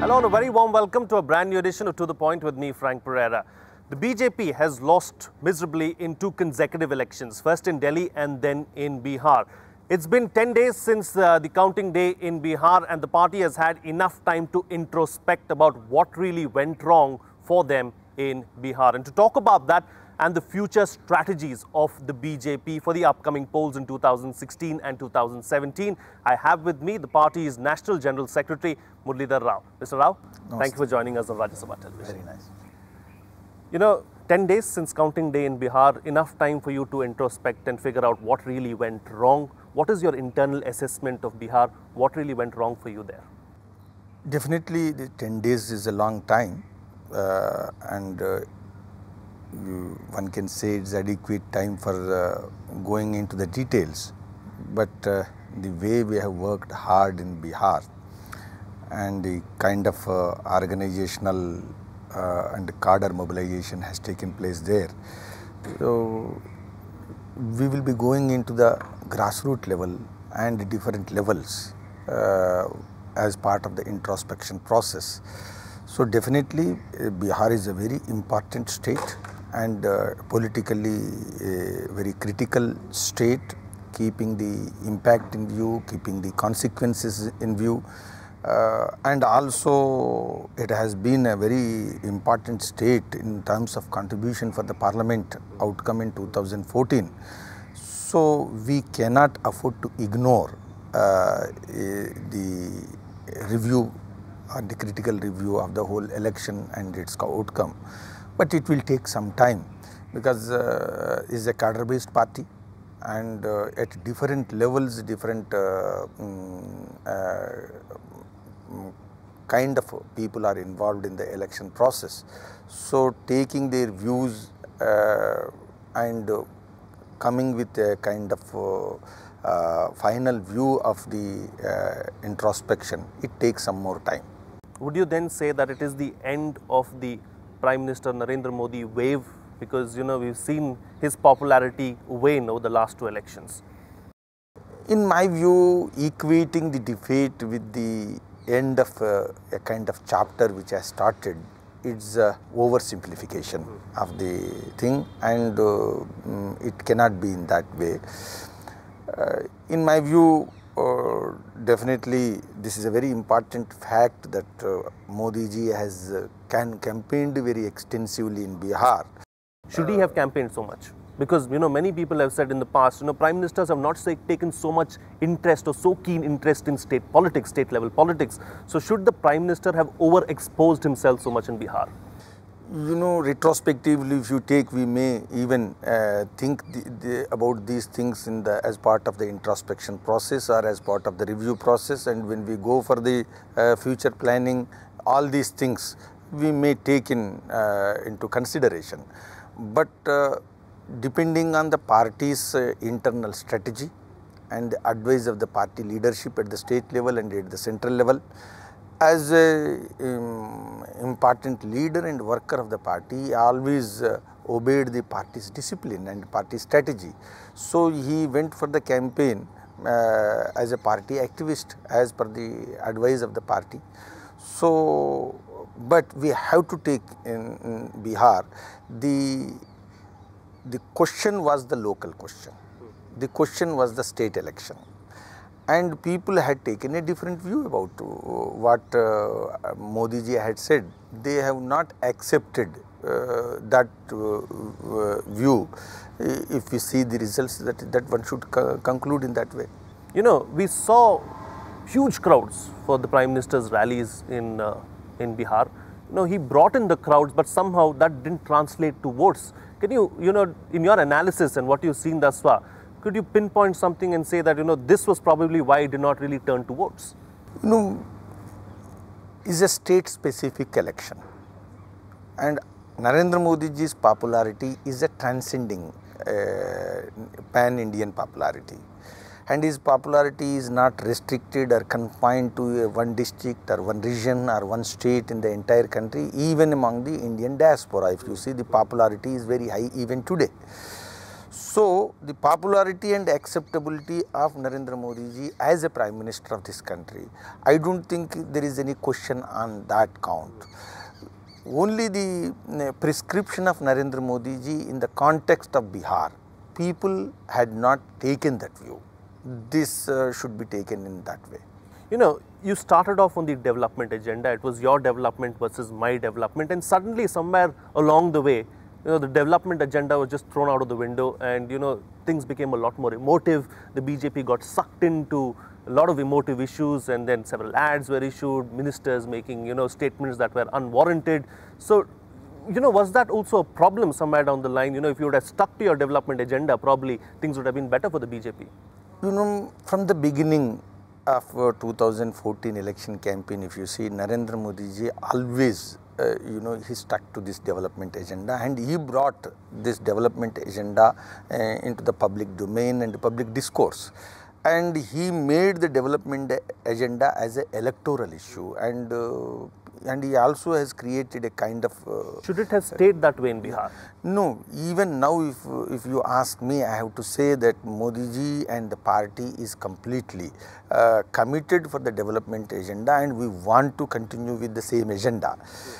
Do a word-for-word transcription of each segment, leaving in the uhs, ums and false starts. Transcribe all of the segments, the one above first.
Hello and a very warm welcome to a brand new edition of To The Point with me, Frank Pereira. The B J P has lost miserably in two consecutive elections, first in Delhi and then in Bihar. It's been ten days since uh, the counting day in Bihar, and the party has had enough time to introspect about what really went wrong for them in Bihar. And to talk about that and the future strategies of the B J P for the upcoming polls in two thousand sixteen and two thousand seventeen, I have with me the party's National General Secretary, Muralidhar Rao. Mister Rao, Namaste. Thank you for joining us on Rajya Sabha Television. Very nice. You know, ten days since counting day in Bihar, enough time for you to introspect and figure out what really went wrong. What is your internal assessment of Bihar? What really went wrong for you there? Definitely, the ten days is a long time, uh, and uh, you, one can say it's adequate time for uh, going into the details. But uh, the way we have worked hard in Bihar and the kind of uh, organizational uh, and cadre mobilization has taken place there. So we will be going into the grassroots level and different levels uh, as part of the introspection process. So definitely uh, Bihar is a very important state and uh, politically a very critical state, keeping the impact in view, keeping the consequences in view. Uh, and also it has been a very important state in terms of contribution for the parliament outcome in two thousand fourteen. So we cannot afford to ignore uh, the review or the critical review of the whole election and its outcome. But it will take some time because uh, it's a cadre-based party, and uh, at different levels, different uh, um, uh, kind of people are involved in the election process. So taking their views uh, and uh, coming with a kind of uh, uh, final view of the uh, introspection, it takes some more time. Would you then say that it is the end of the Prime Minister Narendra Modi wave? Because, you know, we've seen his popularity wane over the last two elections. In my view, equating the defeat with the end of uh, a kind of chapter which has started, it's a oversimplification mm. of the thing, and uh, um, it cannot be in that way. Uh, in my view, uh, definitely this is a very important fact that uh, Modi ji has uh, can campaigned very extensively in Bihar. Should he have campaigned so much? Because, you know, many people have said in the past, you know, prime ministers have not say, taken so much interest or so keen interest in state politics, state level politics. So should the prime minister have overexposed himself so much in Bihar? You know, retrospectively, if you take, we may even uh, think the, the, about these things in the as part of the introspection process or as part of the review process. And when we go for the uh, future planning, all these things we may take in uh, into consideration. But uh, depending on the party's uh, internal strategy and the advice of the party leadership at the state level and at the central level, as a um, important leader and worker of the party, he always uh, obeyed the party's discipline and party strategy. So he went for the campaign uh, as a party activist as per the advice of the party. So, but we have to take in, in Bihar, the the question was the local question. The question was the state election. And people had taken a different view about uh, what uh, Modi ji had said. They have not accepted uh, that uh, uh, view. If we see the results, that, that one should co conclude in that way. You know, we saw huge crowds for the Prime Minister's rallies in, uh, in Bihar. You know, he brought in the crowds, but somehow that didn't translate to votes. Can you, you know, in your analysis and what you've seen thus far, could you pinpoint something and say that, you know, this was probably why it did not really turn to votes? You know, it's a state-specific election. And Narendra Modi ji's popularity is a transcending uh, pan-Indian popularity. And his popularity is not restricted or confined to a one district or one region or one state in the entire country, even among the Indian diaspora. If you see, the popularity is very high even today. So, the popularity and acceptability of Narendra Modi ji as a Prime Minister of this country, I don't think there is any question on that count. Only the uh, prescription of Narendra Modi ji in the context of Bihar, people had not taken that view. This uh, should be taken in that way. You know, you started off on the development agenda. It was your development versus my development, and suddenly somewhere along the way, you know, the development agenda was just thrown out of the window, and you know, things became a lot more emotive. The B J P got sucked into a lot of emotive issues, and then several ads were issued, ministers making, you know, statements that were unwarranted. So, you know, was that also a problem somewhere down the line? You know, if you would have stuck to your development agenda, probably things would have been better for the B J P. You know, from the beginning of uh, two thousand fourteen election campaign, if you see, Narendra Modi ji always, uh, you know, he stuck to this development agenda, and he brought this development agenda uh, into the public domain and public discourse. And he made the development agenda as an electoral issue, and uh, and he also has created a kind of... Uh, Should it have stayed that way in Bihar? No, even now if, if you ask me, I have to say that Modi ji and the party is completely uh, committed for the development agenda, and we want to continue with the same agenda.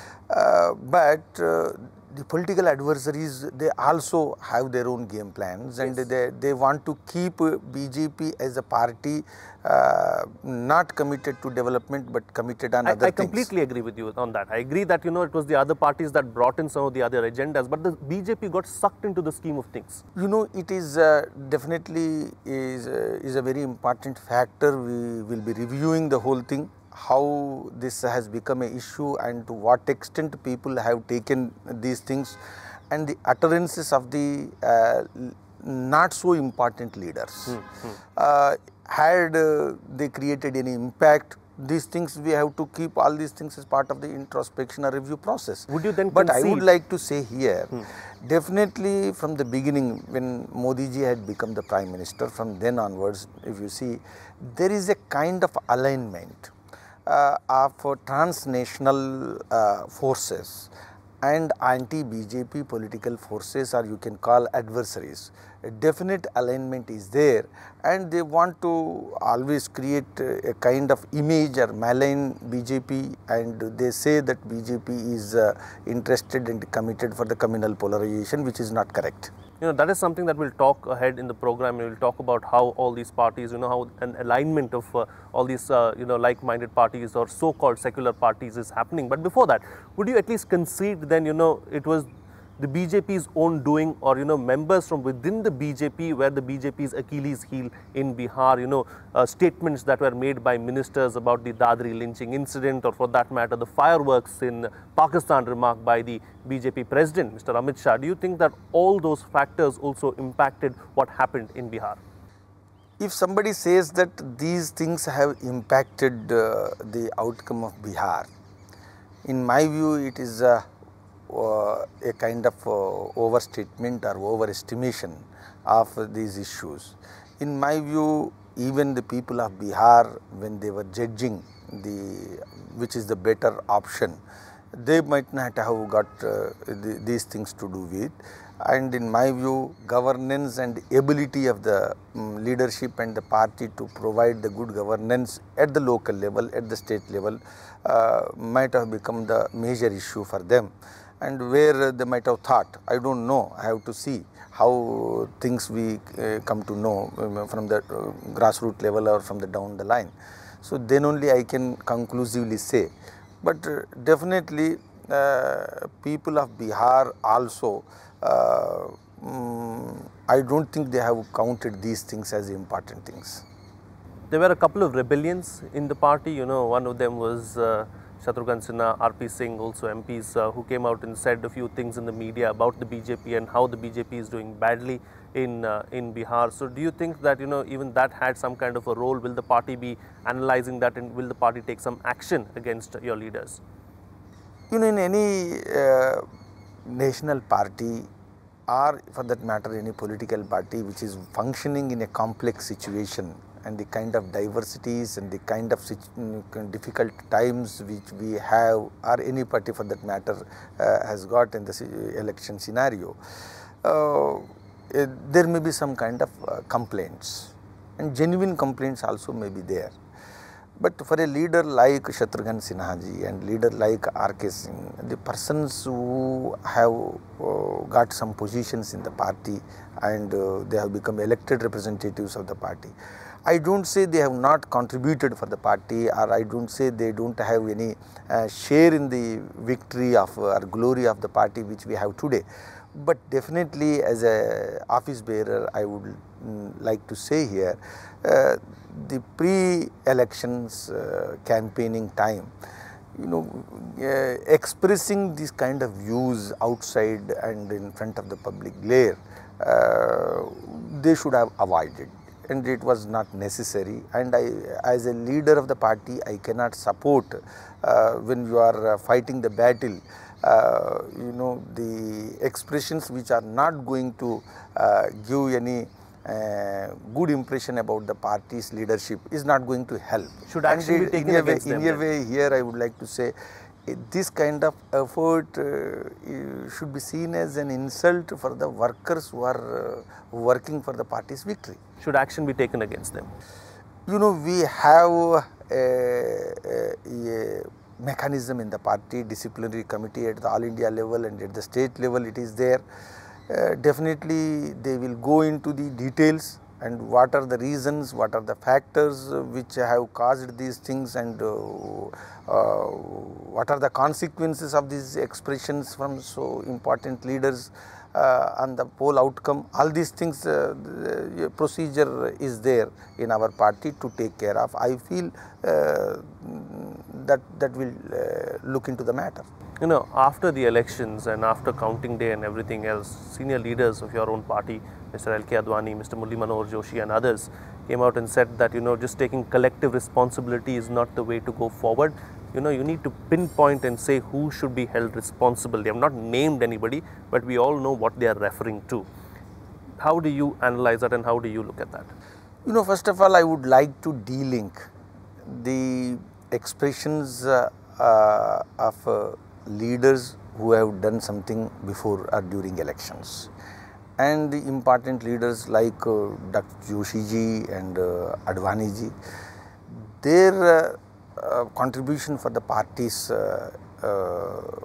Uh, but uh, the political adversaries, they also have their own game plans, and yes, they, they want to keep B J P as a party uh, not committed to development but committed on I, other I things. I completely agree with you on that. I agree that, you know, it was the other parties that brought in some of the other agendas, but the B J P got sucked into the scheme of things. You know, it is uh, definitely is, uh, is a very important factor. We will be reviewing the whole thing, how this has become an issue and to what extent people have taken these things, and the utterances of the uh, not so important leaders. Hmm, hmm. Uh, had uh, they created any impact, these things we have to keep all these things as part of the introspection or review process. Would you then But concede? I would like to say here, hmm. definitely from the beginning when Modi ji had become the Prime Minister, from then onwards, if you see, there is a kind of alignment Uh, of uh, transnational uh, forces and anti-B J P political forces, or you can call adversaries. A definite alignment is there, and they want to always create uh, a kind of image or malign B J P, and they say that B J P is uh, interested and committed for the communal polarization, which is not correct. You know, that is something that we'll talk ahead in the program. We'll talk about how all these parties, you know, how an alignment of uh, all these, uh, you know, like-minded parties or so-called secular parties is happening. But before that, would you at least concede then, you know, it was the B J P's own doing, or, you know, members from within the B J P where the B J P's Achilles heel in Bihar, you know, uh, statements that were made by ministers about the Dadri lynching incident, or for that matter, the fireworks in Pakistan remark by the B J P president, Mister Amit Shah. Do you think that all those factors also impacted what happened in Bihar? If somebody says that these things have impacted uh, the outcome of Bihar, in my view, it is uh, Uh, a kind of uh, overstatement or overestimation of uh, these issues. In my view, even the people of Bihar, when they were judging the which is the better option, they might not have got uh, the, these things to do with. And in my view, governance and ability of the um, leadership and the party to provide the good governance at the local level, at the state level, uh, might have become the major issue for them. And where they might have thought, I don't know, I have to see how things we uh, come to know um, from the uh, grassroots level or from the down the line. So then only I can conclusively say. But uh, definitely uh, people of Bihar also, uh, um, I don't think they have counted these things as important things. There were a couple of rebellions in the party, you know, one of them was uh, Shatrughan Sinha, R P Singh, also M Ps uh, who came out and said a few things in the media about the B J P and how the B J P is doing badly in uh, in Bihar. So do you think that, you know, even that had some kind of a role? Will the party be analyzing that, and will the party take some action against your leaders? You know, in any uh, national party, or for that matter any political party which is functioning in a complex situation, and the kind of diversities and the kind of difficult times which we have, or any party for that matter uh, has got in the election scenario, uh, uh, there may be some kind of uh, complaints, and genuine complaints also may be there. But for a leader like Shatrughan Sinha ji and leader like R K Singh, the persons who have uh, got some positions in the party and uh, they have become elected representatives of the party, I don't say they have not contributed for the party, or I don't say they don't have any uh, share in the victory of uh, or glory of the party which we have today. But definitely as a office bearer, I would mm, like to say here, uh, the pre-elections uh, campaigning time, you know, uh, expressing these kind of views outside and in front of the public glare, uh, they should have avoided, and it was not necessary. And I, as a leader of the party, I cannot support uh, when you are uh, fighting the battle, uh, you know, the expressions which are not going to uh, give any Uh, good impression about the party's leadership is not going to help. Should action and be taken in a against way, them? In a way, here I would like to say, uh, this kind of effort uh, should be seen as an insult for the workers who are uh, working for the party's victory. Should action be taken against them? You know, we have a, a, a mechanism in the party, disciplinary committee at the all India level, and at the state level it is there. Uh, definitely they will go into the details and what are the reasons, what are the factors uh, which have caused these things, and uh, uh, what are the consequences of these expressions from so important leaders uh, on the poll outcome. All these things, uh, the procedure is there in our party to take care of. I feel uh, that that will uh, look into the matter. You know, after the elections and after counting day and everything else, senior leaders of your own party, Mister L K Advani, Mister Murli Manohar Joshi and others came out and said that, you know, just taking collective responsibility is not the way to go forward. You know, you need to pinpoint and say who should be held responsible. They have not named anybody, but we all know what they are referring to. How do you analyze that and how do you look at that? You know, first of all, I would like to de-link the expressions uh, uh, of uh, leaders who have done something before or during elections, and the important leaders like uh, Doctor Joshi ji and uh, Advani ji, their uh, uh, contribution for the party's uh, uh,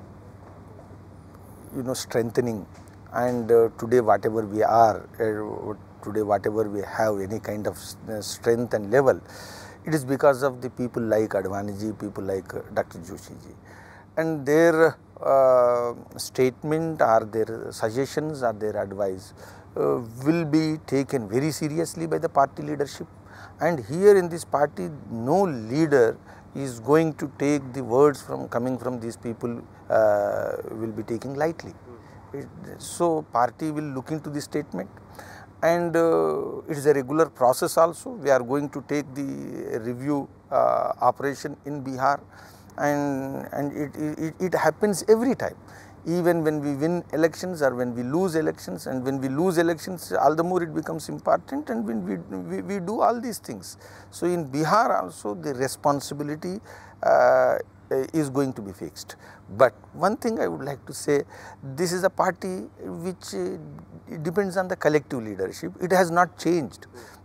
you know, strengthening, and uh, today whatever we are, uh, today whatever we have any kind of strength and level, it is because of the people like Advani ji, people like uh, Doctor Joshi ji. And their uh, statement or their suggestions or their advice uh, will be taken very seriously by the party leadership. And here in this party, no leader is going to take the words from coming from these people uh, will be taking lightly. It, so party will look into the statement, and uh, it is a regular process also. We are going to take the review uh, operation in Bihar. And, and it, it, it happens every time, even when we win elections or when we lose elections, and when we lose elections all the more it becomes important, and when we, we, we do all these things. So in Bihar also the responsibility uh, is going to be fixed. But one thing I would like to say, this is a party which uh, depends on the collective leadership. It has not changed.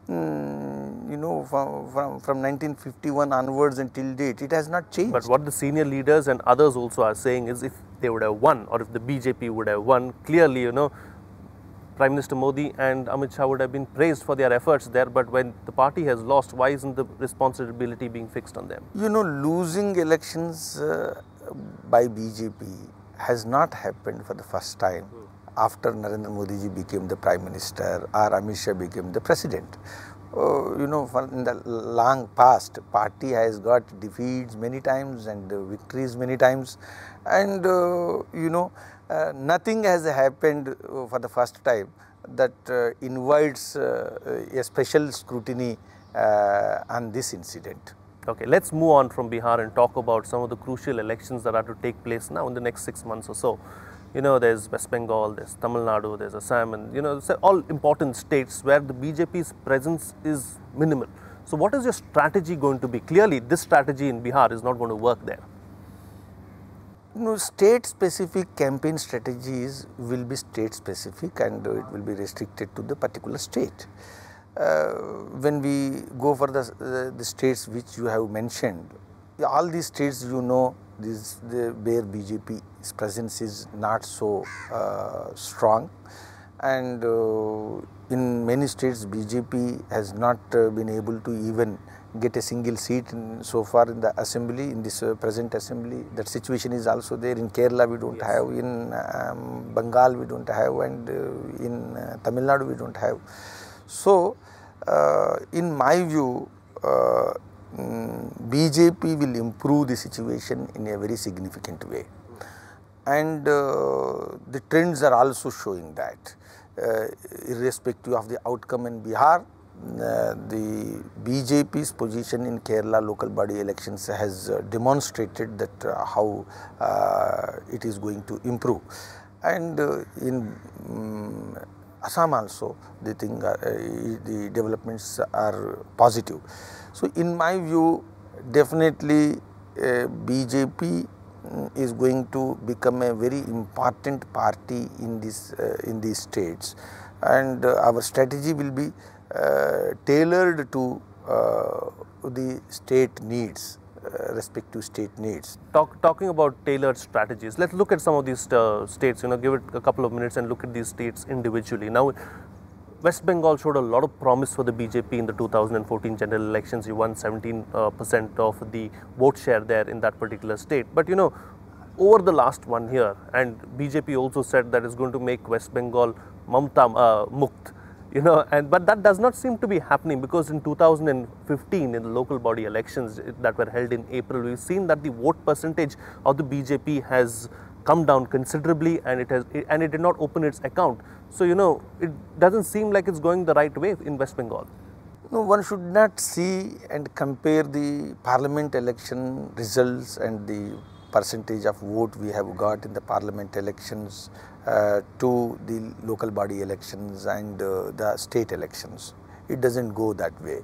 Mm, you know, from, from, from nineteen fifty-one onwards until date, it has not changed. But what the senior leaders and others also are saying is, if they would have won, or if the B J P would have won, clearly, you know, Prime Minister Modi and Amit Shah would have been praised for their efforts there. But when the party has lost, why isn't the responsibility being fixed on them? You know, losing elections uh, by B J P has not happened for the first time. Hmm. After Narendra Modi ji became the Prime Minister or Amit Shah became the President. Uh, you know, for in the long past, party has got defeats many times and uh, victories many times, and uh, you know, uh, nothing has happened uh, for the first time that uh, invites uh, a special scrutiny uh, on this incident. Okay, let's move on from Bihar and talk about some of the crucial elections that are to take place now in the next six months or so. You know, there's West Bengal, there's Tamil Nadu, there's Assam, and you know, all important states where the B J P's presence is minimal. So what is your strategy going to be? Clearly, this strategy in Bihar is not going to work there. No, state specific campaign strategies will be state specific and it will be restricted to the particular state. Uh, when we go for the, uh, the states which you have mentioned, all these states you know this, the, where B J P's presence is not so uh, strong, and uh, in many states B J P has not uh, been able to even get a single seat in, so far in the assembly, in this uh, present assembly. That situation is also there. In Kerala we don't yes. have, in um, Bengal we don't have, and uh, in uh, Tamil Nadu we don't have. So, uh, in my view, uh, mm, B J P will improve the situation in a very significant way, and uh, the trends are also showing that, uh, irrespective of the outcome in Bihar, Uh, the B J P's position in Kerala local body elections has uh, demonstrated that uh, how uh, it is going to improve, and uh, in um, Assam also the thing uh, the developments are positive. So, in my view, definitely uh, B J P is going to become a very important party in this uh, in these states, and uh, our strategy will be Uh, tailored to uh, the state needs, uh, respective state needs. Talk, talking about tailored strategies, let's look at some of these uh, states, you know, give it a couple of minutes and look at these states individually. Now, West Bengal showed a lot of promise for the B J P in the two thousand fourteen general elections. You won seventeen percent uh, of the vote share there in that particular state. But, you know, over the last one year, and B J P also said that it's going to make West Bengal Mamta uh, Mukt. You know, and but that does not seem to be happening, because in two thousand fifteen, in the local body elections that were held in April, we've seen that the vote percentage of the B J P has come down considerably, and it has and it did not open its account. So, you know, it doesn't seem like it's going the right way in West Bengal. No, one should not see and compare the parliament election results and the percentage of vote we have got in the parliament elections uh, to the local body elections and uh, the state elections. It doesn't go that way.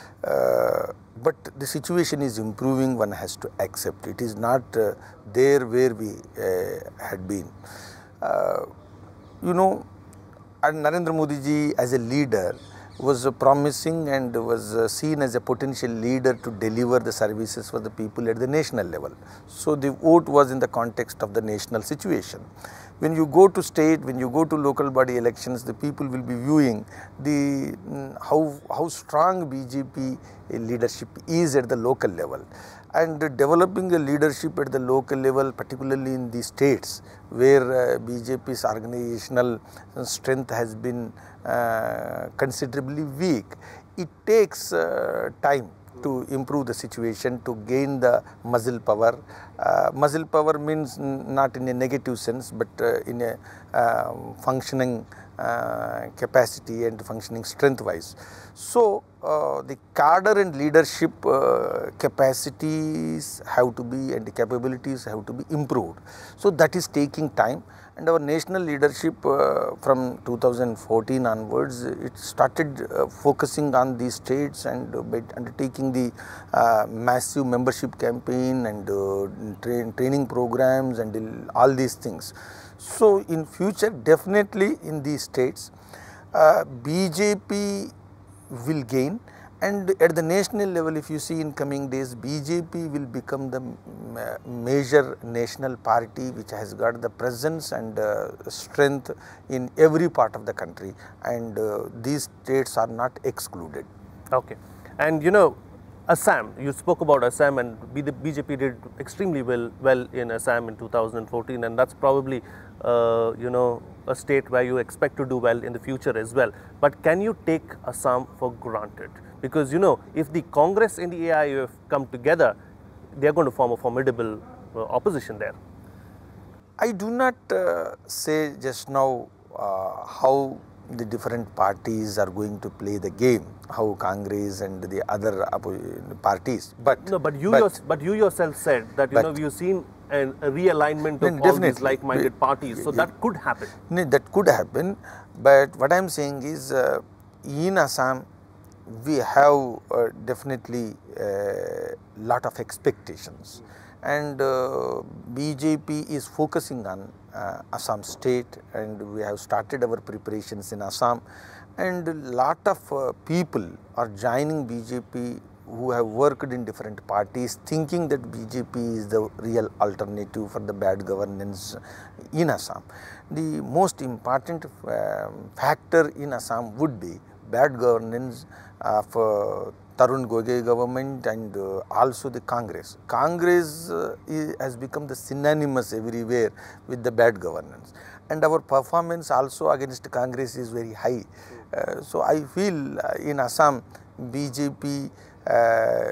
Uh, but the situation is improving, one has to accept. It is not uh, there where we uh, had been. Uh, you know, and Narendra Modi ji as a leader was uh, promising and was uh, seen as a potential leader to deliver the services for the people at the national level. So, the vote was in the context of the national situation. When you go to state, when you go to local body elections, the people will be viewing the mm, how, how strong B J P leadership is at the local level, and uh, developing the leadership at the local level, particularly in the states where uh, B J P's organizational strength has been uh, considerably weak. It takes uh, time to improve the situation, to gain the muscle power. Uh, muscle power means not in a negative sense, but uh, in a uh, functioning uh, capacity and functioning strength wise. So, uh, the cadre and leadership uh, capacities have to be and the capabilities have to be improved. So, that is taking time, and our national leadership uh, from two thousand fourteen onwards, it started uh, focusing on these states and uh, by undertaking the uh, massive membership campaign and uh, tra training programs and uh, all these things. So, in future definitely in these states uh, B J P will gain, and at the national level, if you see in coming days, B J P will become the major national party which has got the presence and uh, strength in every part of the country, and uh, these states are not excluded. Okay. And you know, Assam, you spoke about Assam, and the B J P did extremely well, well in Assam in two thousand fourteen, and that's probably uh, you know, a state where you expect to do well in the future as well. But can you take Assam for granted? Because, you know, if the Congress and the A I U F come together, they are going to form a formidable uh, opposition there. I do not uh, say just now uh, how the different parties are going to play the game, how Congress and the other parties. But no, but you, but, yours, but you yourself said that you but, know we've seen an, a realignment of all these like-minded parties, so that could happen. That could happen, but what I am saying is, uh, in Assam, we have uh, definitely a uh, lot of expectations, and uh, B J P is focusing on uh, Assam state, and we have started our preparations in Assam, and a lot of uh, people are joining B J P who have worked in different parties, thinking that B J P is the real alternative for the bad governance in Assam. The most important uh, factor in Assam would be bad governance of uh, Tarun Gogoi government and uh, also the Congress. Congress uh, is, has become the synonymous everywhere with the bad governance, and our performance also against Congress is very high. Uh, so I feel uh, in Assam B J P uh,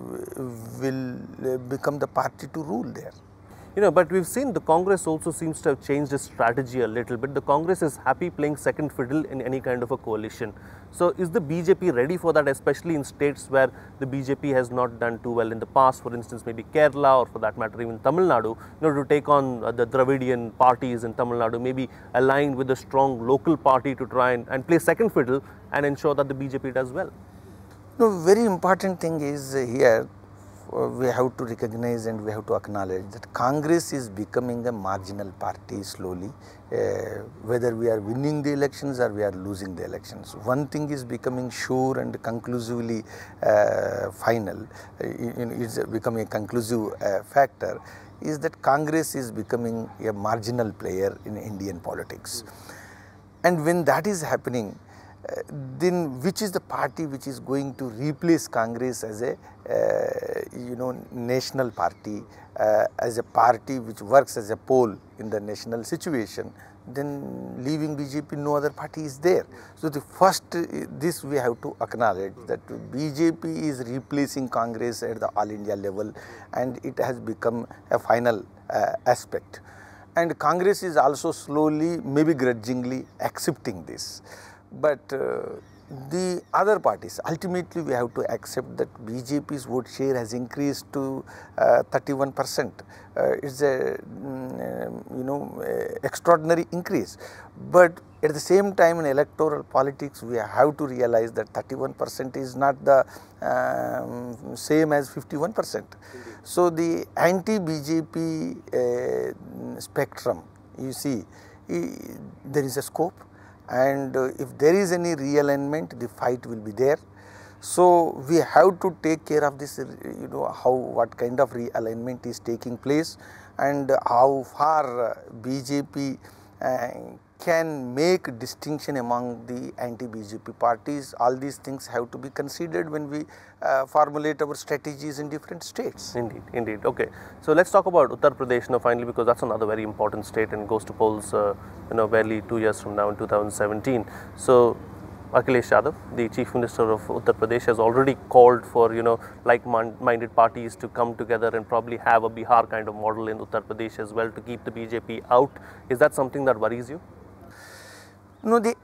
will uh, become the party to rule there. You know, but we've seen the Congress also seems to have changed its strategy a little bit. The Congress is happy playing second fiddle in any kind of a coalition. So is the B J P ready for that, especially in states where the B J P has not done too well in the past, for instance, maybe Kerala, or for that matter even Tamil Nadu, you know, to take on uh, the Dravidian parties in Tamil Nadu, maybe aligned with a strong local party to try and, and play second fiddle and ensure that the B J P does well? No, very important thing is uh, here uh, we have to recognize and we have to acknowledge that Congress is becoming a marginal party slowly, uh, whether we are winning the elections or we are losing the elections. One thing is becoming sure and conclusively uh, final, uh, it's becoming a conclusive uh, factor, is that Congress is becoming a marginal player in Indian politics. And when that is happening, Uh, then which is the party which is going to replace Congress as a uh, you know national party, uh, as a party which works as a pole in the national situation, then leaving B J P no other party is there. So the first uh, this we have to acknowledge that B J P is replacing Congress at the all India level, and it has become a final uh, aspect, and Congress is also slowly, maybe grudgingly accepting this. But uh, the other parties, ultimately we have to accept that B J P's vote share has increased to uh, thirty-one percent. Uh, it's a um, you know extraordinary increase. But at the same time in electoral politics we have to realize that thirty-one percent is not the um, same as fifty-one percent. So the anti-B J P uh, spectrum, you see, there is a scope. And uh, if there is any realignment, the fight will be there. So we have to take care of this, you know, how, what kind of realignment is taking place, and how far uh, B J P uh, can make distinction among the anti-B J P parties. All these things have to be considered when we uh, formulate our strategies in different states. Indeed, indeed. Okay, so let's talk about Uttar Pradesh now finally, because that's another very important state and goes to polls, uh, you know, barely two years from now in two thousand seventeen. So Akhilesh Yadav, the Chief Minister of Uttar Pradesh, has already called for, you know, like-minded parties to come together and probably have a Bihar kind of model in Uttar Pradesh as well to keep the B J P out. Is that something that worries you? No, the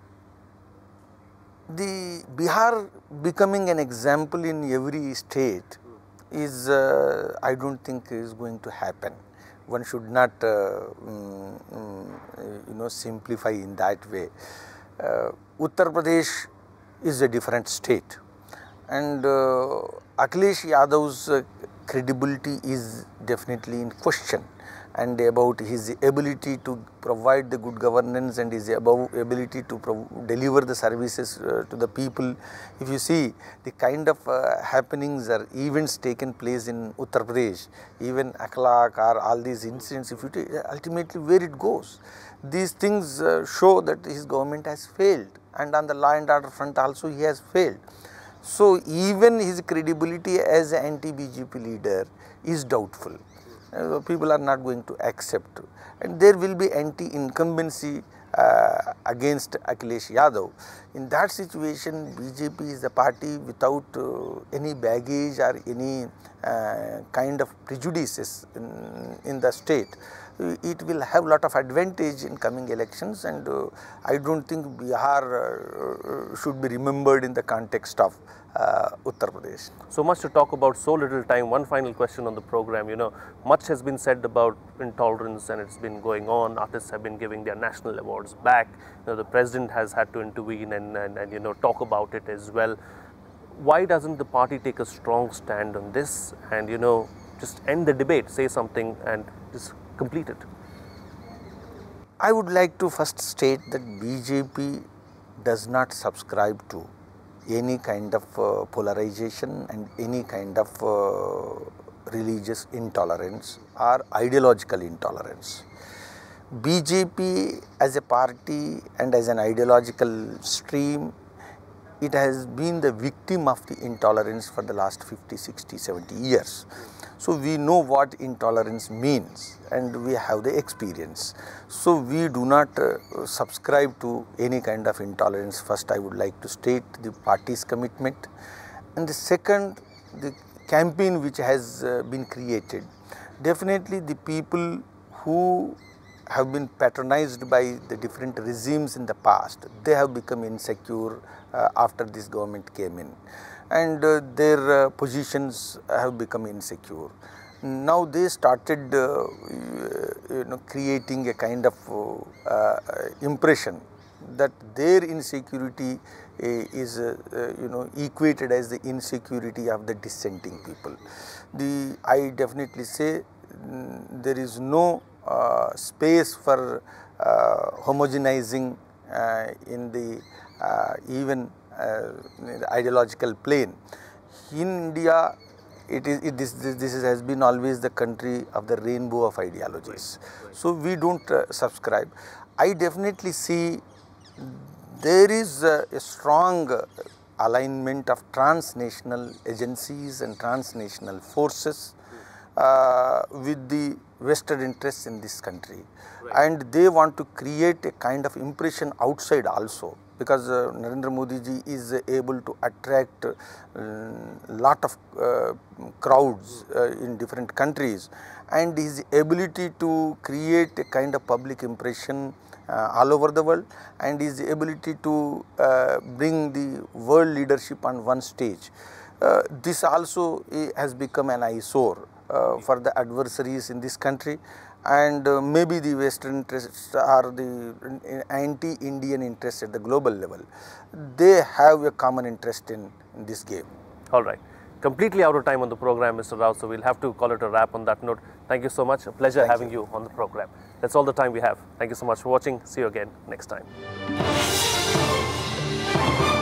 the Bihar becoming an example in every state is, uh, I don't think is going to happen. One should not, uh, um, um, you know, simplify in that way. Uh, Uttar Pradesh is a different state, and uh, Akhilesh Yadav's uh, credibility is definitely in question, and about his ability to provide the good governance and his ability to deliver the services uh, to the people. If you see the kind of uh, happenings or events taken place in Uttar Pradesh, even Akhlaq or all these incidents, if you take, ultimately where it goes, these things uh, show that his government has failed, and on the law and order front also he has failed. So even his credibility as an anti-B J P leader is doubtful. Uh, people are not going to accept, and there will be anti-incumbency uh, against Akhilesh Yadav. In that situation, B J P is a party without uh, any baggage or any uh, kind of prejudices in, in the state. It will have lot of advantage in coming elections, and uh, I don't think Bihar uh, should be remembered in the context of uh, Uttar Pradesh. So much to talk about, so little time. One final question on the program. You know, much has been said about intolerance, and it's been going on. Artists have been giving their national awards back. You know, the president has had to intervene and, and, and you know, talk about it as well. Why doesn't the party take a strong stand on this and, you know, just end the debate, say something and just complete it? I would like to first state that B J P does not subscribe to any kind of uh, polarization and any kind of uh, religious intolerance or ideological intolerance. B J P as a party and as an ideological stream, it has been the victim of the intolerance for the last fifty, sixty, seventy years. So we know what intolerance means and we have the experience. So we do not uh, subscribe to any kind of intolerance. First, I would like to state the party's commitment. And the second, the campaign which has uh, been created. Definitely the people who have been patronized by the different regimes in the past, they have become insecure uh, after this government came in. And uh, their uh, positions have become insecure. Now they started uh, you know, creating a kind of uh, uh, impression that their insecurity uh, is uh, uh, you know equated as the insecurity of the dissenting people. The I definitely say mm, there is no uh, space for uh, homogenizing uh, in the uh, even Uh, the ideological plane. In India, it is it, this, this this has been always the country of the rainbow of ideologies. Right. Right. So we don't uh, subscribe. I definitely see there is uh, a strong uh, alignment of transnational agencies and transnational forces uh, with the vested interests in this country, right. And they want to create a kind of impression outside also. Because uh, Narendra Modi ji is uh, able to attract a uh, lot of uh, crowds uh, in different countries, and his ability to create a kind of public impression uh, all over the world, and his ability to uh, bring the world leadership on one stage. Uh, this also uh, has become an eyesore uh, for the adversaries in this country. And uh, maybe the Western interests or the anti-Indian interests at the global level, they have a common interest in, in this game. All right. Completely out of time on the program, Mister Rao, so we'll have to call it a wrap on that note. Thank you so much. A pleasure Thank having you. you on the program. That's all the time we have. Thank you so much for watching. See you again next time.